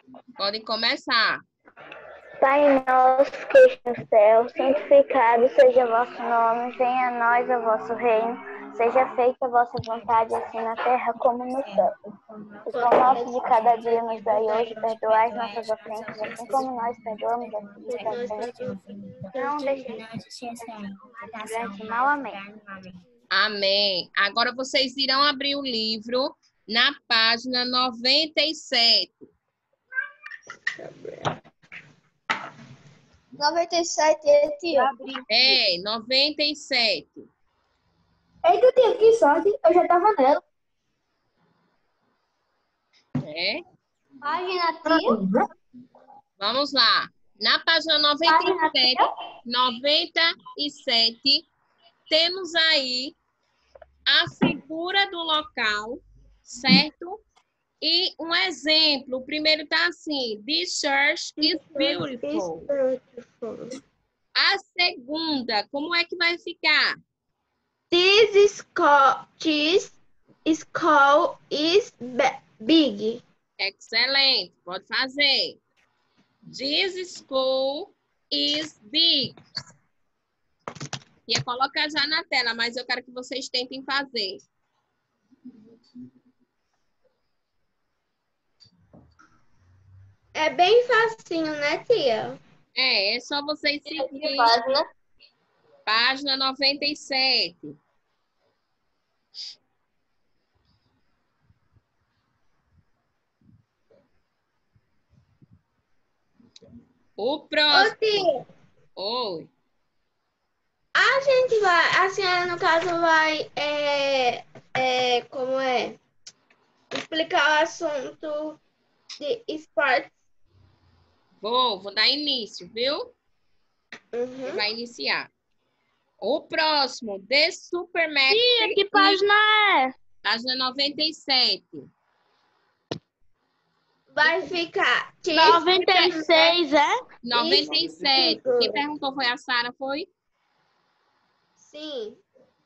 Podem começar. Pai nosso que está no céu, santificado seja o vosso nome, venha a nós o vosso reino, seja feita a vossa vontade, assim na terra como no céu. O pão nosso de cada dia nos dai hoje, perdoai as nossas ofensas, assim como nós perdoamos aos que nos ofendem. Não deixeis de mal, amém. Amém. Agora vocês irão abrir o livro na página 97. 97, tia. 97. Eita, tia, que sorte, eu já estava nela. É? Página, tia. Vamos lá. Na página 97, temos aí a figura do local, certo? E um exemplo. O primeiro está assim: This church is beautiful. A segunda, como é que vai ficar? This school is big. Excelente. Pode fazer. This school is big. Ia colocar já na tela, mas eu quero que vocês tentem fazer. É bem facinho, né, tia? É só vocês seguirem. Página 97. O próximo. Ô, tia, Oi. a gente vai, a senhora, no caso, vai, como é? Explicar o assunto de esportes. Vou dar início, viu? Uhum. Vai iniciar. O próximo, The Supermax. Tia, que página é? Página 97. Vai ficar 96, é? 97. Isso. Quem perguntou foi a Sara, foi? Sim.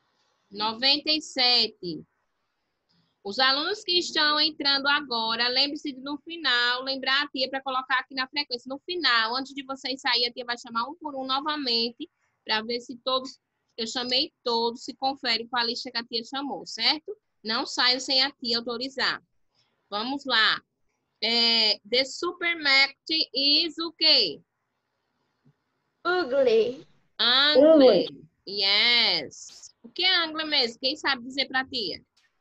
97. Os alunos que estão entrando agora, lembre-se de no final, lembrar a tia para colocar aqui na frequência. No final, antes de vocês saírem, a tia vai chamar um por um novamente, para ver se todos, eu chamei todos, se confere com a lista que a tia chamou, certo? Não saiam sem a tia autorizar. Vamos lá. The supermarket is o quê? Ugly. Ugly. Yes. O que é ugly mesmo? Quem sabe dizer para a tia?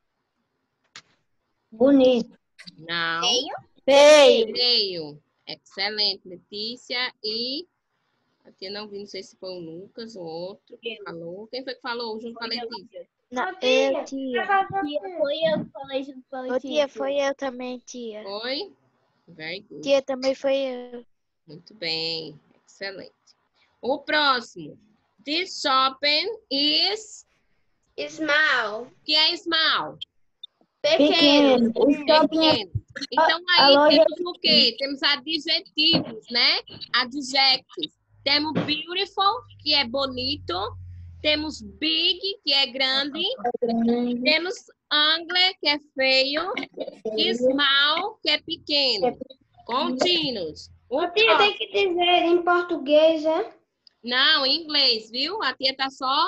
Bonito. Não. Feio. Feio. Excelente, Letícia. E a tia não vi, não sei se foi o Lucas ou outro que falou. Quem foi que falou junto com a Letícia? Não, tia. Foi eu que falei junto com a Ô, tia, foi eu também, tia. Foi? Very good. Tia, também foi eu. Muito bem. Excelente. O próximo. This shopping is... Small. O que é small? Pequeno. Pequeno. Então, aí a loja- temos o quê? Temos adjetivos, né? Adjectives. Temos beautiful, que é bonito. Temos big, que é grande. Temos ugly, que é feio. Small, que é pequeno. Contínuos. O Tia, tem que dizer em português, é? Não, em inglês, viu? A tia tá só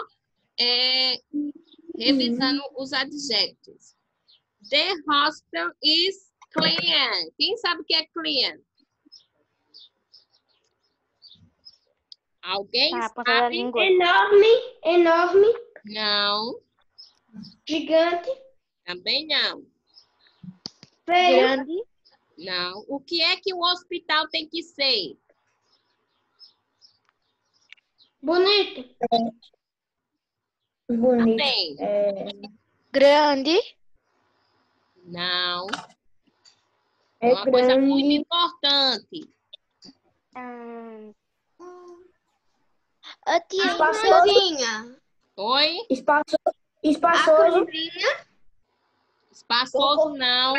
revisando os adjetivos. The hospital is clean. Quem sabe o que é clean? Alguém sabe? Enorme. Não, Gigante. também não. Feio. Grande. Não. O que é que o hospital tem que ser? Bonito. Também. Grande. Não. É uma coisa muito importante. Ô, tia, Cozinha. Oi? Espaçoso. Espaçoso, não.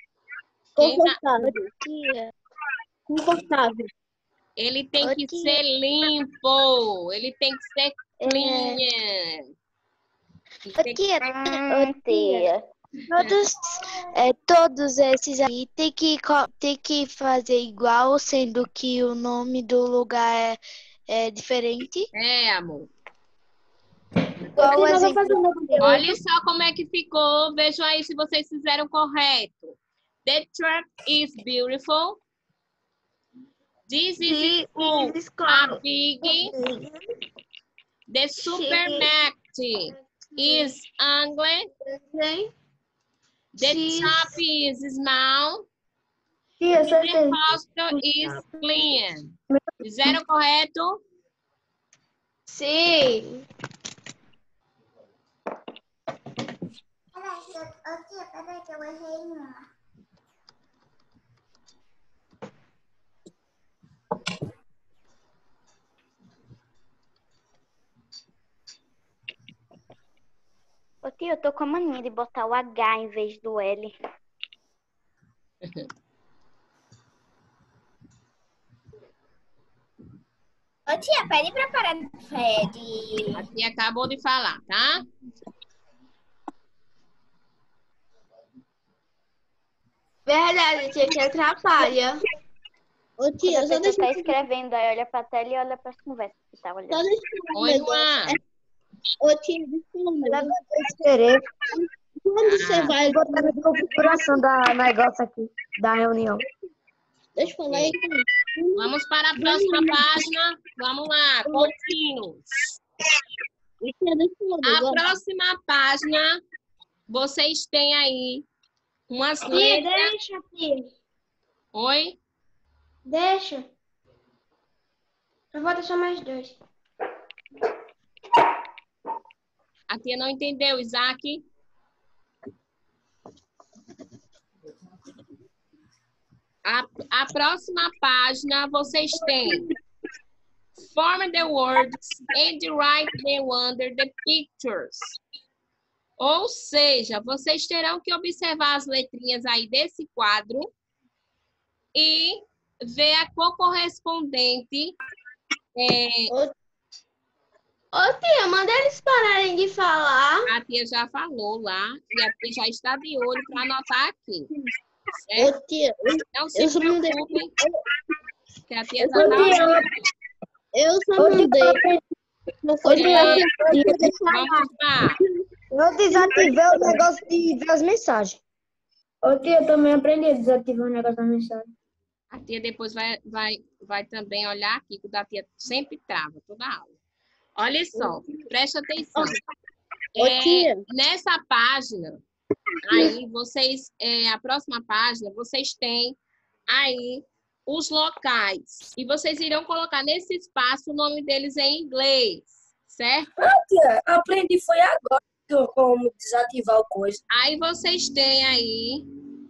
tia. Confortável. Ele tem Ô, que tia. ser limpo. Ele tem que ser clean. Ô, tia. Todos esses aí tem que fazer igual, sendo que o nome do lugar é diferente. É, amor. Qual o exemplo? Olha só como é que ficou. Vejam aí se vocês fizeram correto. The truck is beautiful. This is school. A big. The supermarket is ugly. The shop is small. The hospital is clean. Fizeram correto? Sim. Peraí que eu errei uma. Ô tia, eu tô com a mania de botar o H em vez do L. Ô tia, pede pra parar de... A tia acabou de falar, tá? Verdade, tia, que atrapalha. Ô, Quando tia, a só pessoa deixa tá escrevendo, aí olha pra tela e olha pras conversas que tá olhando. Oi, Luan. Ô, tia, deixa eu escrever. Quando você vai botar na configuração da negócio aqui, da reunião? Deixa eu falar aí. Vamos para a próxima página. Vamos lá, contínuos. A próxima página, vocês têm aí umas letras. Deixa, tia. Oi? Deixa. Eu vou deixar mais 2. A tia não entendeu, Isaac? A próxima página, vocês têm form the words and write them under the pictures. Ou seja, vocês terão que observar as letrinhas aí desse quadro e ver a cor correspondente. Ô, tia, manda eles pararem de falar. A tia já falou lá e a tia já está de olho para anotar aqui. Certo? Ô, tia, Não se preocupem, que a tia já Ô, está tia, olhando. eu só mandei. Vamos lá. Eu desativei o negócio de ver as mensagens. Ô, tia, eu também aprendi a desativar o negócio da mensagem. A tia depois vai também olhar aqui, que o da tia sempre trava toda a aula. Olha só, preste atenção. Nessa página, aí vocês, a próxima página, vocês têm aí os locais. E vocês irão colocar nesse espaço o nome deles em inglês, certo? Tia, aprendi foi agora como desativar o coisa. Aí vocês têm aí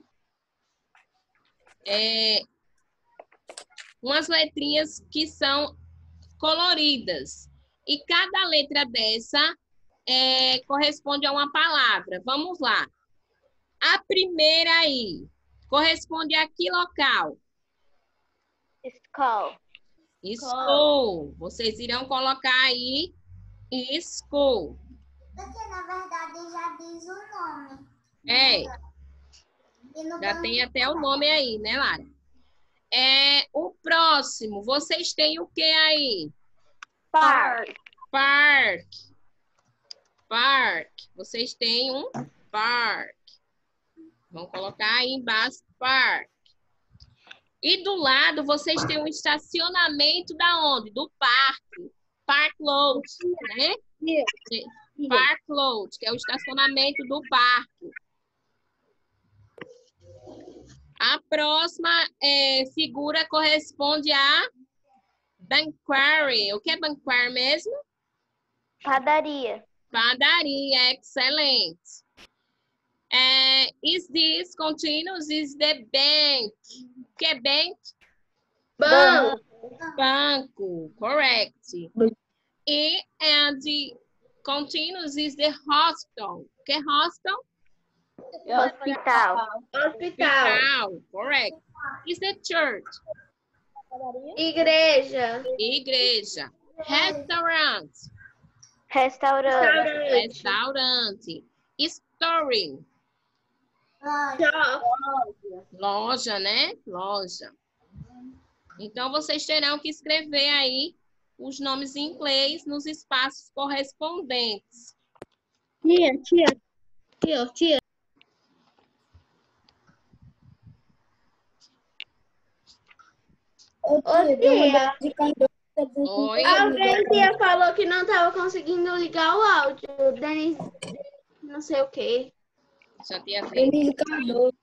umas letrinhas que são coloridas. E cada letra dessa corresponde a uma palavra. Vamos lá. A primeira aí corresponde a que local? School. School. Vocês irão colocar aí school. Porque, na verdade, já diz o nome. Já tem até o nome aí, né, Lara? O próximo, vocês têm o que aí? Park. Park. Vocês têm um park. Vamos colocar aí embaixo, park. E do lado, vocês têm um estacionamento da onde? Do parque. Park load, né? Park load, que é o estacionamento do parque. A próxima figura corresponde a banquery. O que é banquery mesmo? Padaria. Padaria, excelente. Is this continuous? Is the bank? O que é bank? Banco, correct. And the continuous is the hospital. O que é hospital? Hospital. Correct. Is the church? Igreja. Restaurant. Restaurante. Store. Loja, né? Loja. Então, vocês terão que escrever aí os nomes em inglês nos espaços correspondentes. Tia. Ô, tia, tem uma dor de cabeça. Oi? Alguém tia falou que não estava conseguindo ligar o áudio. Denis, não sei o quê. Já tinha feito. Denise Cardoso.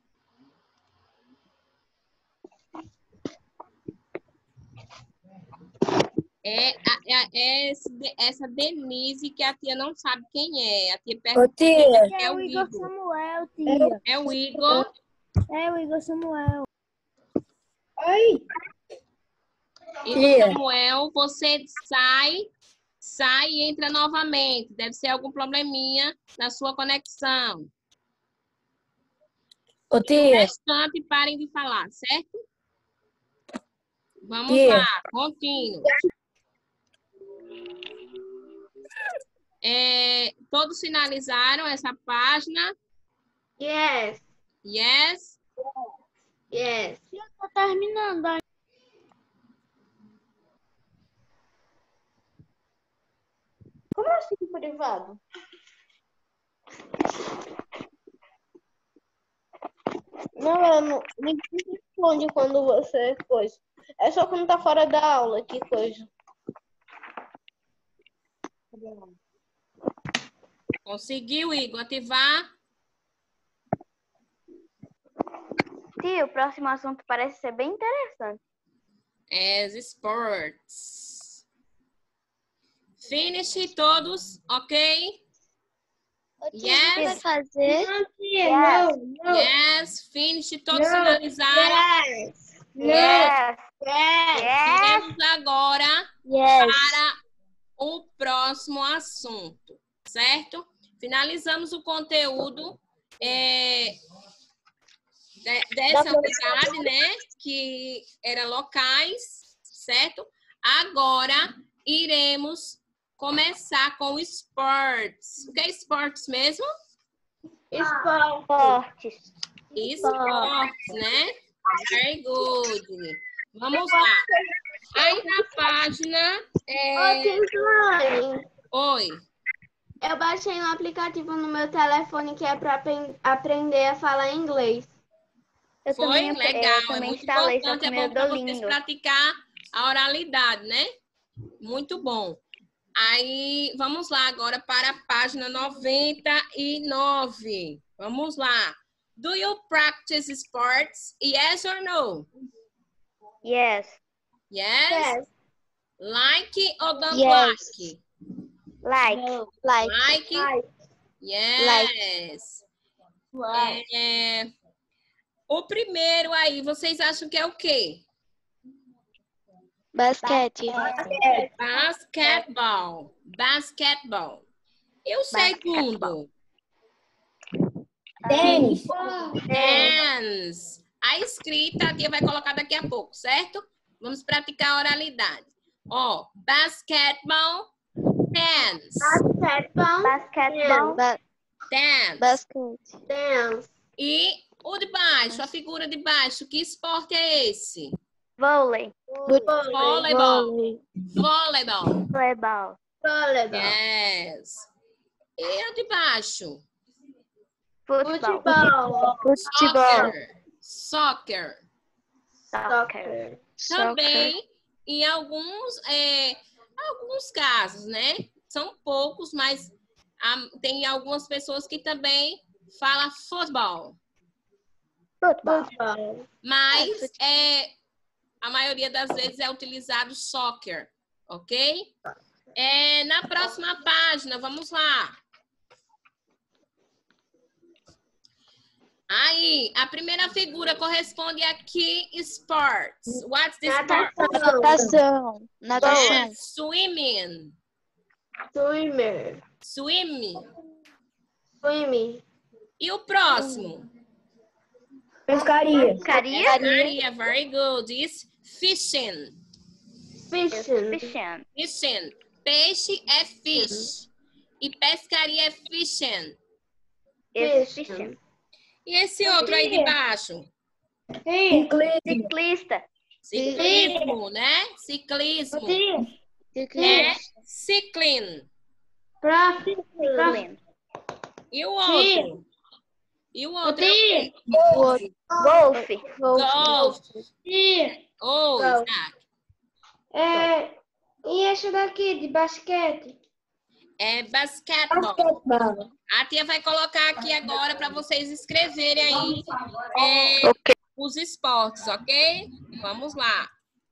Essa Denise que a tia não sabe quem é. A tia Ô, pergunta tia. quem é o Igor. Samuel, tia. É o Igor. É o Igor Samuel. Oi. Igor Tia. Samuel, você sai e entra novamente. Deve ser algum probleminha na sua conexão. Ô, E o tia. restante, parem de falar, certo? Vamos Tia. lá, contínuo. Todos finalizaram essa página? Yes. Yes? Yes. Tá terminando. Como assim privado? Não, ninguém responde quando você coisa. É só quando tá fora da aula, que coisa. Conseguiu, Igor, ativar? Tia, o próximo assunto parece ser bem interessante. As sports. Finish todos, ok? Yes? fazer? Não, tia, não. Yes, finish todos Não. finalizaram. Yes. Yes. Yes. Iremos agora Yes. para o próximo assunto, certo? Finalizamos o conteúdo dessa unidade, né? Que era locais, certo? Agora iremos começar com esportes. O que é esportes mesmo? Esporte. Esportes, né? Very good. Vamos lá. Aí na página... Ô, tia Joane, Oi. eu baixei um aplicativo no meu telefone que é para aprender a falar inglês. Eu Foi também, legal, eu também é muito instalei, só importante, que é o meu bom para vocês Duolingo. praticar a oralidade, né? Muito bom. Aí, vamos lá agora para a página 99. Vamos lá. Do you practice sports? Yes or no? Yes. Yes? Like or don't Yes. like? Like. Like? Yes. O primeiro aí, vocês acham que é o quê? Basquete. Basketball. Basketball. E o segundo? Tênis. Dance. A escrita a tia vai colocar daqui a pouco, certo? Vamos praticar a oralidade. Ó, basketball, dance. Basketball. Dance. Basquete. Dance. E o de baixo, a figura de baixo, que esporte é esse? Vôlei. Voleibol. Voleibol. Voleibol. Voleibol. Yes. E o de baixo? Futebol. Soccer. Soccer. Também, em alguns casos, né? São poucos, mas tem algumas pessoas que também falam futebol. Futebol. Mas a maioria das vezes é utilizado soccer, ok? Na próxima página, vamos lá. Aí, a primeira figura corresponde a que sports? What's the sport? Natação. Swimming. Swimmer. Swimming. Swimming. E o próximo? Pescaria. Pescaria, very good. Is fishing. Fishing. Fishing. Peixe é fish. E pescaria é fishing. Fishing. E esse outro aí de baixo? Ciclista. Ciclismo, né? Ciclismo. É cycling. Ciclismo. E o outro? E o outro é o quê? Golfe. Golf. Oh, Golf. Isaac. E esse daqui de basquete? É basquetebol. A tia vai colocar aqui agora para vocês escreverem aí os esportes, ok? Vamos lá.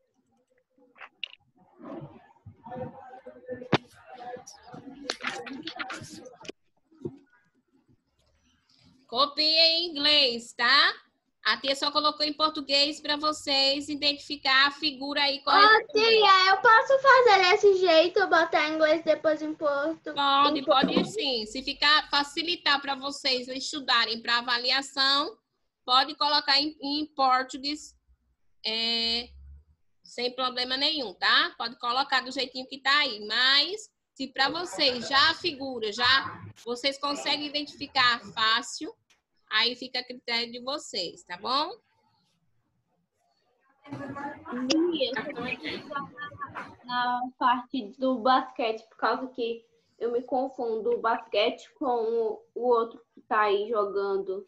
Copia em inglês, tá? A tia só colocou em português para vocês identificar a figura aí corretamente. Tia, eu posso fazer desse jeito, botar em inglês depois em português? Pode sim. Se facilitar para vocês estudarem para avaliação, pode colocar em português sem problema nenhum, tá? Pode colocar do jeitinho que tá aí. Mas, se para vocês já a figura, vocês conseguem identificar fácil, aí fica a critério de vocês, tá bom? Na parte do basquete, por causa que eu me confundo o basquete com o outro que tá aí jogando.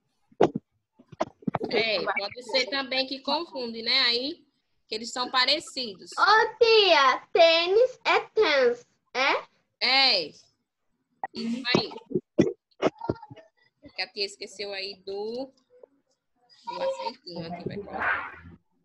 Pode ser também que confunde, né? Aí, que eles são parecidos. Ô, tia, tênis é tennis, Isso aí. Que a tia esqueceu aí do aceitinho. Aqui vai colocar.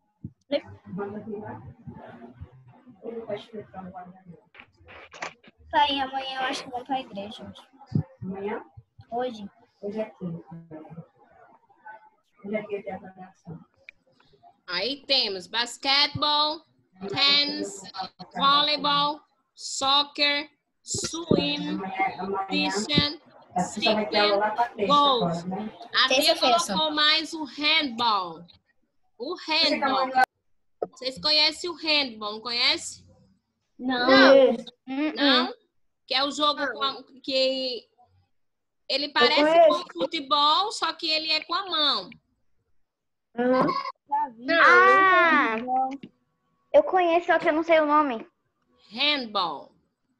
Pai, amanhã eu acho que vou pra igreja. Amanhã? Hoje. Hoje é quinta. Hoje é dia de avaliação. Aí temos basquetebol, tênis, voleibol, soccer, swim, fishing, cycling, golf. A tia colocou mais o handball. O handball. Vocês conhecem o handball, não conhecem? Não? Que é o jogo que ele parece com futebol, só que ele é com a mão. Eu conheço, só que eu não sei o nome. Handball.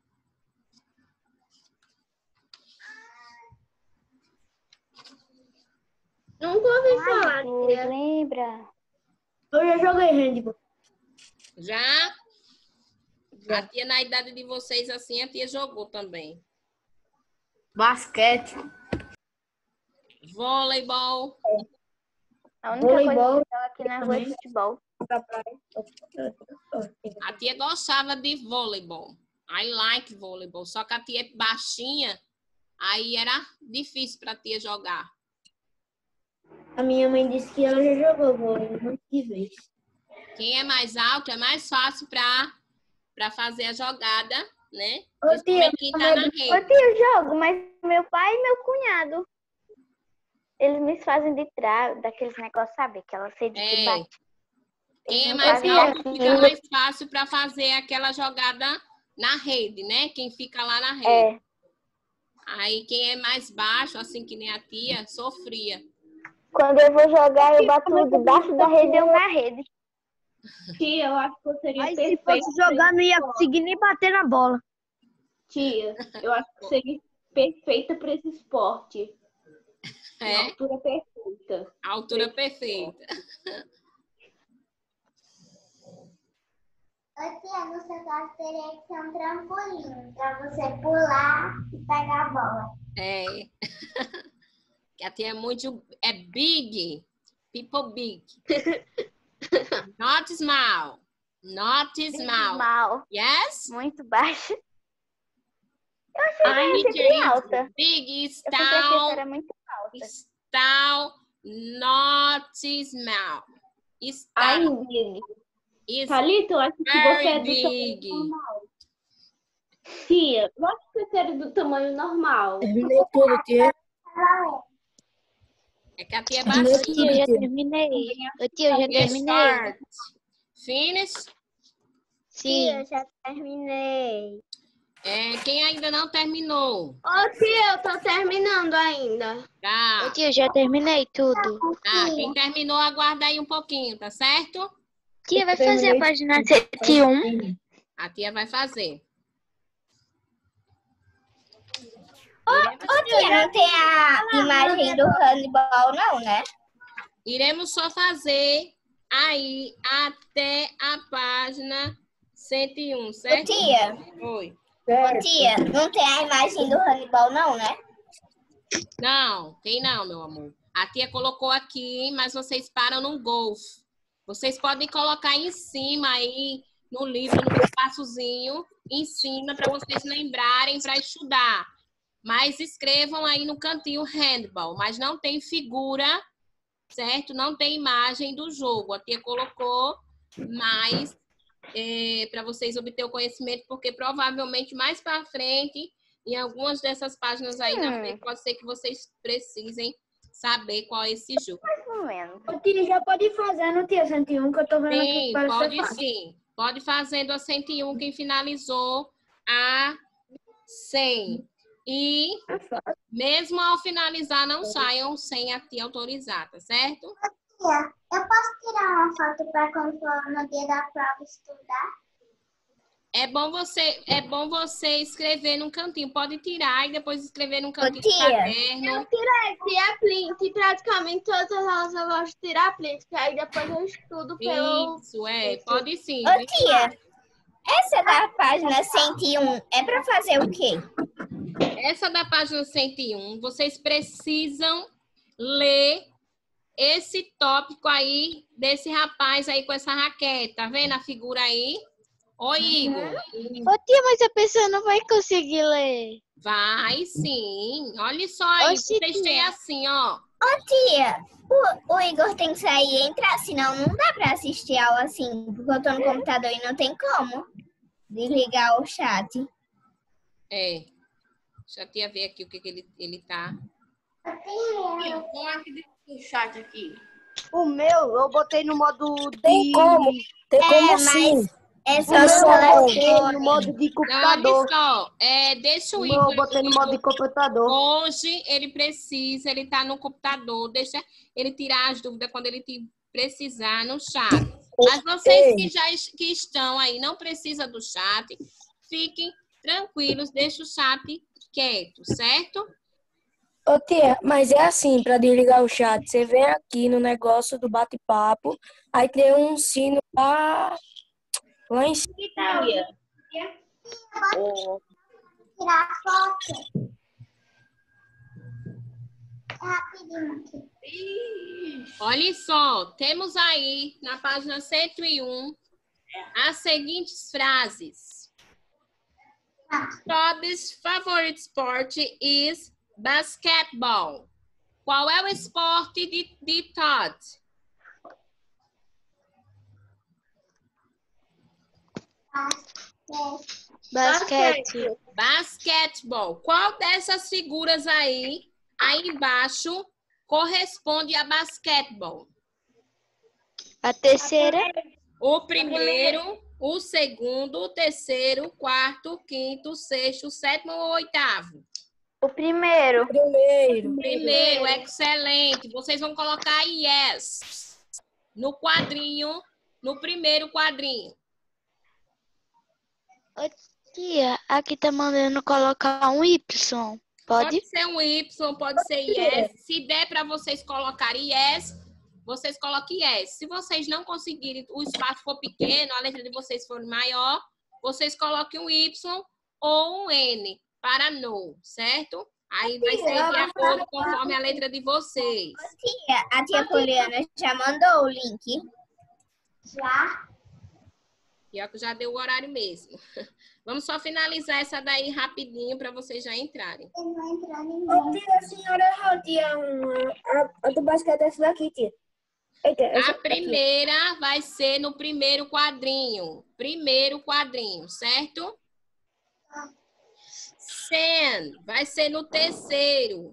Nunca ouvi falar, tia. Lembra? Eu já joguei handball. Já? A tia, na idade de vocês, assim, a tia jogou também. Basquete. Voleibol. A única coisa que eu jogo aqui na rua é futebol. A tia gostava de voleibol. I like voleibol. Só que a tia é baixinha, aí era difícil para a tia jogar. A minha mãe disse que ela já jogou vôlei um monte de vezes. Quem é mais alto é mais fácil para fazer a jogada, né? Ô, tia, quem tá na rede. Eu jogo, mas meu pai e meu cunhado, eles me fazem de trás, daqueles negócios, sabe? Aquela rede que bate. Quem é mais alto fica mais fácil para fazer aquela jogada na rede, né? Quem fica lá na rede. Aí quem é mais baixo, assim que nem a tia, sofria. Quando eu vou jogar, eu bato debaixo da rede ou na rede. Tia, eu acho que eu seria Aí perfeita. se fosse jogar, não ia conseguir nem bater na bola. Tia, eu acho que seria perfeita para esse esporte. É? Altura perfeita. A altura perfeita. Tia, no seu caso teria que ser um trampolim para você pular e pegar a bola. Que a tia é big. People big. Not small. Not small. Yes? Muito baixo. Eu achei que era sempre alta. Big is Eu pensei que tall. era muito alta. Is tall. Not small. Is Ai, tall. Big. Is Thalita, eu acho que você é do big. tamanho normal. Tia, eu acho que você era do tamanho normal. Terminei tudo, tia. É que a tia é baixinha. Tia, eu já terminei. Tia, eu já terminei. Finish? Tia, eu já terminei. Quem ainda não terminou? Ô, tia, eu tô terminando ainda. Tá. Ô, tia, já terminei tudo. Tá. Quem terminou, aguarda aí um pouquinho, tá certo? Tia, vai fazer a página 101? A tia vai fazer. Ô, tia, não tem a imagem do Hannibal, não, né? Iremos só fazer aí até a página 101, certo? Tia, Oi. tia, não tem a imagem do Hannibal, não, né? Não, tem não, meu amor. A tia colocou aqui, mas vocês param no golf. Vocês podem colocar em cima aí, no livro, no espaçozinho, em cima, para vocês lembrarem para estudar. Mas escrevam aí no cantinho handball, mas não tem figura, certo? Não tem imagem do jogo. A tia colocou, mas para vocês obter o conhecimento, porque provavelmente mais para frente, em algumas dessas páginas aí na frente, pode ser que vocês precisem saber qual é esse jogo. Ô, tia, já pode ir fazendo, tia, 101, que eu tô vendo aqui Sim, que parece ser pode fácil. sim. Pode fazendo a 101 quem finalizou a 100. E mesmo ao finalizar, não saiam sem a tia autorizar, tá certo? Tia, eu posso tirar uma foto para quando for no dia da prova estudar? É bom você escrever num cantinho. Pode tirar e depois escrever num cantinho do tia. caderno. Tirar print, praticamente todas elas eu gosto de tirar print, que aí depois eu estudo pelo... Isso, pode sim. Ô, tia, essa da página 101 é para fazer o quê? Essa da página 101, vocês precisam ler esse tópico aí desse rapaz aí com essa raquete. Tá vendo a figura aí? Oi, Igor. Ô, tia, mas a pessoa não vai conseguir ler. Vai sim. Olha só aí, Oxi, vocês têm tia. assim, ó. Ô, tia, o Igor tem que sair e entrar, senão não dá para assistir aula assim, porque eu tô no computador e não tem como desligar o chat. Deixa a tia ver aqui o que ele tá. O meu, eu botei no modo de... Tem como sim. É só Eu só botei no modo de Não, computador. olha só. Deixa o O Igor. meu eu botei no modo de computador. Hoje ele tá no computador. Deixa ele tirar as dúvidas quando ele precisar no chat. Mas vocês que estão aí, não precisa do chat, fiquem tranquilos, deixa o chat quieto, certo? Ô, tia, mas é assim, para desligar o chat, você vem aqui no negócio do bate-papo, aí tem um sino lá em cima. tirar foto. Rapidinho aqui. Olha só, temos aí na página 101 as seguintes frases. Todd's favorite sport is basketball. Qual é o esporte de Todd? Basquete. Basquetebol. Qual dessas figuras aí embaixo, corresponde a basquetebol? A terceira. O primeiro, o segundo, o terceiro, o quarto, o quinto, o sexto, o sétimo ou o oitavo? O primeiro. Primeiro, excelente. Vocês vão colocar yes no quadrinho, no primeiro quadrinho. Ô, tia, aqui tá mandando colocar um Y. Pode? Pode ser um Y, pode ser yes. Se der para vocês colocarem yes, vocês coloquem yes. Se vocês não conseguirem, o espaço for pequeno, a letra de vocês for maior, vocês coloquem um Y ou um N para no, certo? Aí vai ser de acordo conforme a letra de vocês. Tia, a tia Poliana já mandou o link? Já? Pior que já deu o horário mesmo. Vamos só finalizar essa daí rapidinho para vocês já entrarem. Eu vou entrar em Ô, tia, a senhora errou, tia. A do basquete é essa daqui, tia. Eita, essa A primeira vai ser no primeiro quadrinho. Primeiro quadrinho, certo? Sen vai ser no terceiro.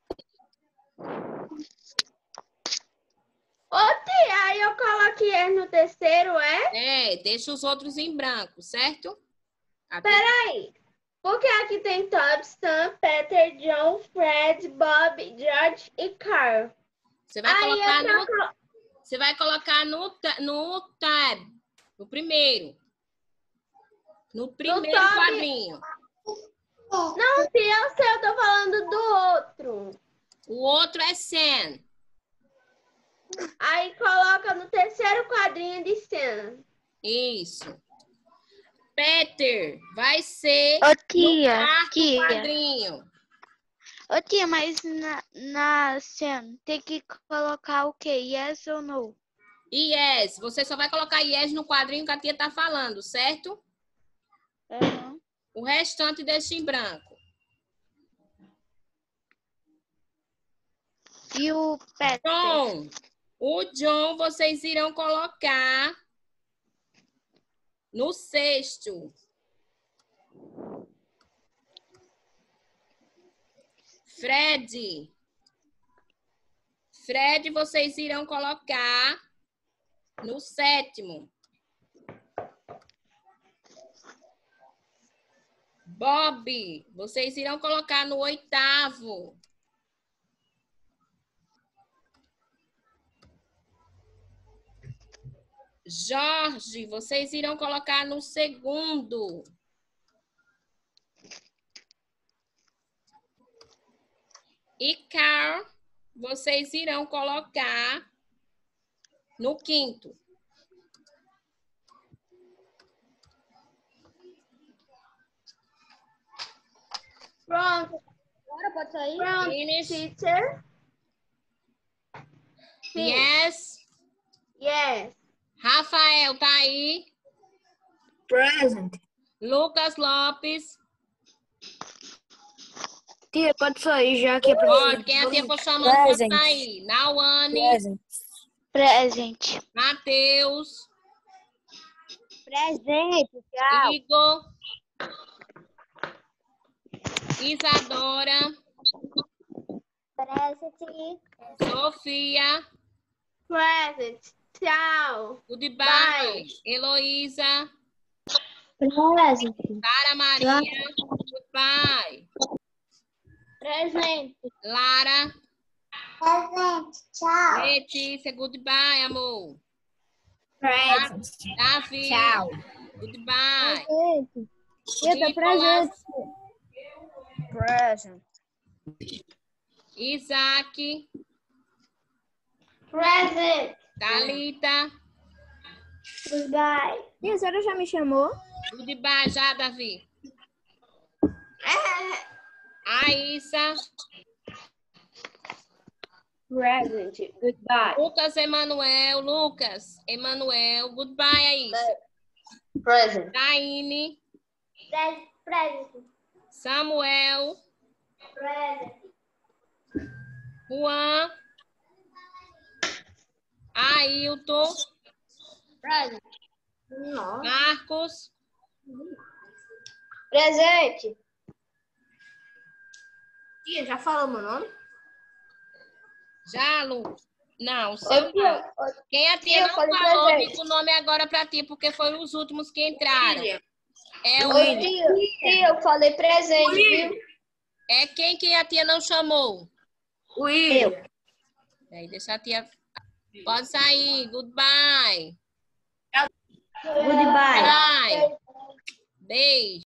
Ô, tia, aí eu coloquei no terceiro, é? Deixa os outros em branco, certo? Peraí. Porque aqui tem Todd, Sam, Peter, John, Fred, Bob, George e Carl. Você vai Aí colocar eu no, troco... você vai colocar no tab, no primeiro. No primeiro tab. quadrinho. Não, se eu sei, eu tô falando do outro. O outro é Sam. Aí coloca no terceiro quadrinho de Sam. Isso. Peter vai ser Ô, no tia, quarto quadrinho. Ô, tia, mas na cena tem que colocar o quê? Yes ou no? Yes. Você só vai colocar yes no quadrinho que a tia tá falando, certo? Uhum. O restante deixa em branco. E o Peter? John. O John vocês irão colocar no sexto. Fred. Fred vocês irão colocar no sétimo. Bob, vocês irão colocar no oitavo. Jorge, vocês irão colocar no segundo. E Carl, vocês irão colocar no quinto. Pronto. Agora pode sair? Pronto, Finish. teacher. Yes. Yes. Rafael, tá aí? Present. Lucas Lopes. Tia, pode sair já que é pra Pode, quem a tia for chamando pode Present. sair. Nauane. Present. Presente. Matheus. Presente, tchau. Igor. Isadora. Presente. Sofia. Present. Tchau. Goodbye. Bye. Heloísa. Presente. Sara Maria. Goodbye. Presente. Lara. Presente. Tchau. Letícia. Goodbye, amor. Present. Davi. Tchau. Goodbye. Presente. Eita, Nicolas. Present. Isaac. Present. Thalita. Goodbye. E a senhora já me chamou? Goodbye já, Davi. Aissa. Present. Goodbye. Lucas Emanuel. Lucas Emanuel. Goodbye, Aissa. Present. Taine. Presente. Samuel. Presente. Juan. Ailton. Present. Marcos. Presente. Tia, já falou meu nome? Já, Lu? Não, o seu não. Tia, Quem a tia eu não falei falou, presente. diga o nome agora pra ti, porque foi os últimos que entraram. É o tia, eu falei presente, viu? É quem que a tia não chamou? Eu. Aí deixa a tia. Pode sair. Goodbye. Goodbye. Bye. Beijo.